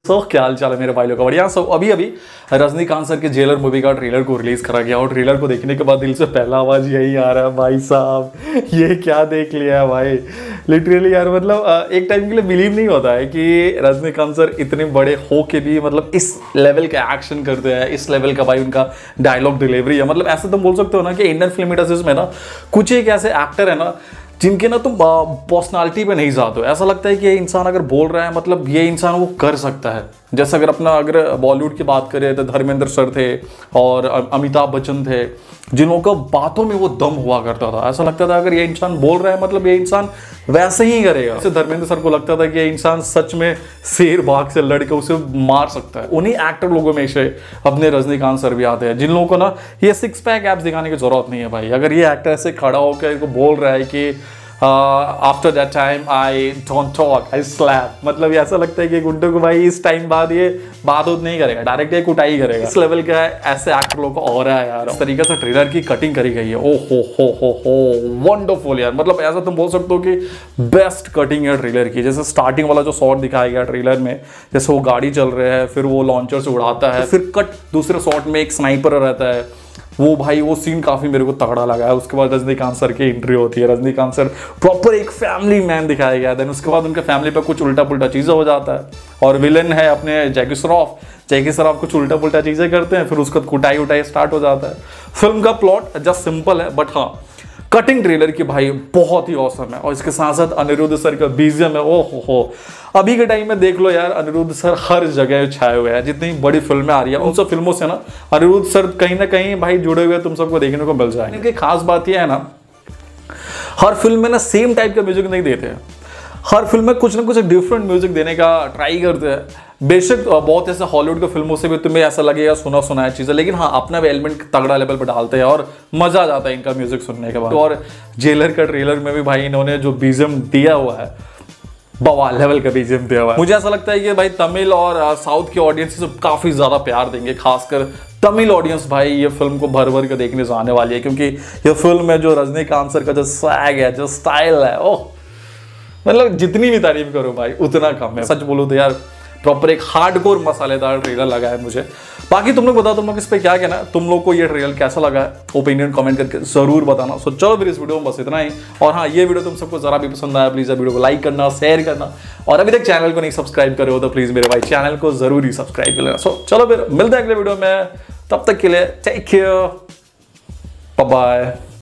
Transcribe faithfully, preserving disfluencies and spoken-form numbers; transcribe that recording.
सो क्या हाल चाल है मेरे भाई लोग का, बढ़िया। सो अभी अभी रजनीकांत सर के जेलर मूवी का ट्रेलर को रिलीज करा गया और ट्रेलर को देखने के बाद दिल से पहला आवाज यही आ रहा है, भाई साहब ये क्या देख लिया है भाई। लिटरली यार मतलब एक टाइम के लिए बिलीव नहीं होता है कि रजनीकांत सर इतने बड़े हो के भी मतलब इस लेवल का एक्शन करते हैं, इस लेवल का भाई उनका डायलॉग डिलीवरी है। मतलब ऐसे तुम बोल सकते हो ना कि इंडियन फिल्म इंडस्ट्रीज में ना कुछ एक ऐसे एक्टर है ना जिनके ना तुम पर्सनालिटी पे नहीं जाते हो, ऐसा लगता है कि ये इंसान अगर बोल रहा है मतलब ये इंसान वो कर सकता है। जैसे अगर अपना अगर बॉलीवुड की बात करें तो धर्मेंद्र सर थे और अमिताभ बच्चन थे, जिन लोगों का बातों में वो दम हुआ करता था। ऐसा लगता था अगर ये इंसान बोल रहा है मतलब ये इंसान वैसे ही करेगा। जैसे धर्मेंद्र सर को लगता था कि ये इंसान सच में शेर बाघ से लड़के उसे मार सकता है। उन्हीं एक्टर लोगों में से अपने रजनीकांत सर भी आते हैं, जिन लोगों को ना ये सिक्स पैक एब्स दिखाने की जरूरत नहीं है भाई। अगर ये एक्टर ऐसे खड़ा होकर बोल रहा है कि after that time I don't talk I slap, मतलब ऐसा लगता है कि गुंडे को भाई इस टाइम बाद ये बात उत नहीं करेगा, डायरेक्ट ये कुटाई करेगा। इस लेवल का ऐसे एक्टर लोगों को और है यार। इस तरीके से ट्रेलर की कटिंग करी गई है, ओ हो हो हो हो वंडरफुल यार। मतलब ऐसा तुम बोल सकते हो कि बेस्ट कटिंग है ट्रेलर की। जैसे स्टार्टिंग वाला जो शॉट दिखाया गया ट्रेलर में, जैसे वो गाड़ी चल रहे हैं, फिर वो लॉन्चर से उड़ाता है, फिर कट दूसरे शॉट में एक स्नाइपर रहता है, वो भाई वो सीन काफी मेरे को तगड़ा लगा है। उसके बाद रजनीकांत सर की एंट्री होती है, रजनीकांत सर प्रॉपर एक फैमिली मैन दिखाया गया। देन उसके बाद उनके फैमिली पे कुछ उल्टा पुल्टा चीजें हो जाता है और विलन है अपने जैकी श्रॉफ, जैकी श्रॉफ कुछ उल्टा पुल्टा चीजें करते हैं, फिर उसका कुटाई उटाई स्टार्ट हो जाता है। फिल्म का प्लॉट जस्ट सिंपल है बट हाँ कटिंग ट्रेलर की भाई बहुत ही औसम है। और इसके साथ साथ अनिरुद्ध सर का बीजीएम है, ओ हो हो अभी के टाइम में देख लो यार, अनिरुद्ध सर हर जगह छाए हुए हैं। जितनी बड़ी फिल्में आ रही है उन सब फिल्मों से ना अनिरुद्ध सर कहीं ना कहीं भाई जुड़े हुए तुम सबको देखने को मिल जाएंगे। इनकी खास बात यह है ना, हर फिल्म में ना सेम टाइप का म्यूजिक नहीं देते हैं, हर फिल्म में कुछ ना कुछ डिफरेंट म्यूजिक देने का ट्राई करते हैं। बेशक बहुत ऐसे हॉलीवुड के फिल्मों से भी तुम्हें ऐसा लगेगा सुना सुना है चीज़ें, लेकिन हाँ अपना भी एलिमेंट तगड़ा लेवल पर डालते हैं और मजा आ जाता है इनका म्यूजिक सुनने के बाद। और जेलर का ट्रेलर में भी भाई इन्होंने जो बीजीएम दिया हुआ है, बवाल लेवल का बीजीएम दिया हुआ है। मुझे ऐसा लगता है कि भाई तमिल और साउथ की ऑडियंस से काफी ज्यादा प्यार देंगे, खासकर तमिल ऑडियंस भाई ये फिल्म को भर भर के देखने जाने वाली है, क्योंकि ये फिल्म में जो रजनीकांत सर का जो स्वैग है, जो स्टाइल है, ओह मतलब जितनी भी तारीफ करो भाई उतना कम है। सच बोलो तो यार प्रॉपर एक हार्डकोर मसालेदार ट्रेलर लगा है मुझे। बाकी तुम लोग बताओ तुम लोग इस पे क्या कहना है, तुम लोग को ये ट्रेलर कैसा लगा है, ओपिनियन कमेंट करके जरूर बताना। सो चलो फिर इस वीडियो में बस इतना ही। और हाँ ये वीडियो तुम सबको जरा भी पसंद आया प्लीज वीडियो को लाइक करना, शेयर करना, और अभी तक चैनल को नहीं सब्सक्राइब करे हो तो प्लीज मेरे भाई चैनल को जरूर ही सब्सक्राइब कर लेना। सो चलो फिर मिलते हैं अगले वीडियो में, तब तक के लिए टेक केयर, बाय बाय।